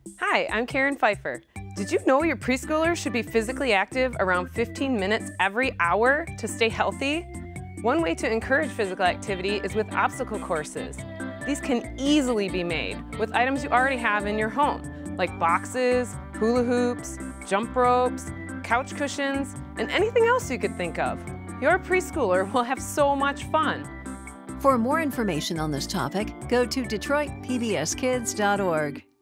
Hi, I'm Karen Pfeiffer. Did you know your preschooler should be physically active around 15 minutes every hour to stay healthy? One way to encourage physical activity is with obstacle courses. These can easily be made with items you already have in your home, like boxes, hula hoops, jump ropes, couch cushions, and anything else you could think of. Your preschooler will have so much fun. For more information on this topic, go to DetroitPBSKids.org.